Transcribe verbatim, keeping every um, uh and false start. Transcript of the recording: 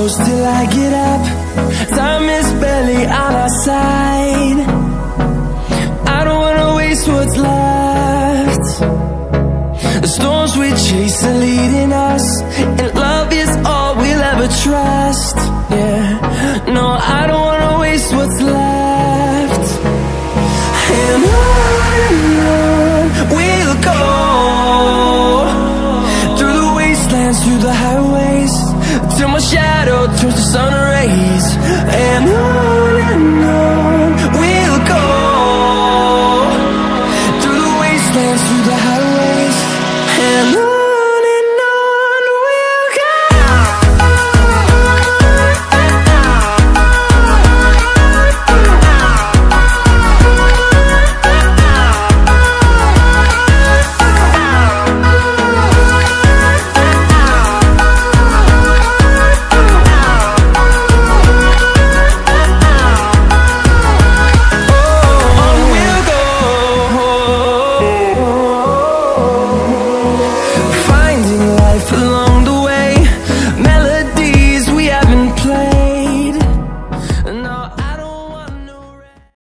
close till I get up. Time is barely on our side. I don't wanna waste what's left. The storms we chase are leading us, and love is all we'll ever trust. Yeah, no, I don't wanna waste what's left. And on and on we'll go, through the wastelands, through the highways, till my shadow turns to sun rays. And on and on we'll go, through the wastelands, through the highways, and on. Alone